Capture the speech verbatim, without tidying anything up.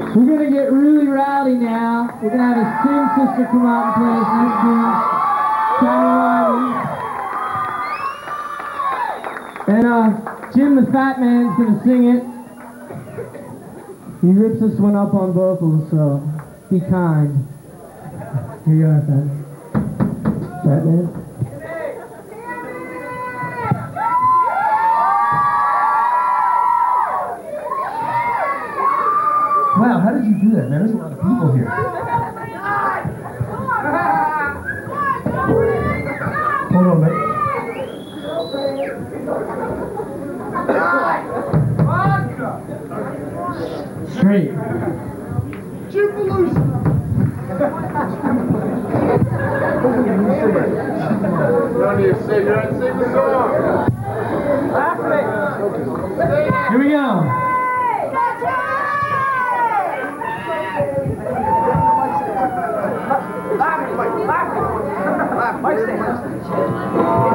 We're going to get really rowdy now. We're going to have a Sim sister come out and play us next tune. And uh, Jim the Fat Man's going to sing it. He rips this one up on vocals, so be kind. Here you are, Fat Fat Man. Wow, how did you do that, man? There's a lot of people here. Hold on, man. Straight. Jubilution. Don't need to sing, you're not singing the song. Here we go. Mike, Mike, Mike, Mike, Mike,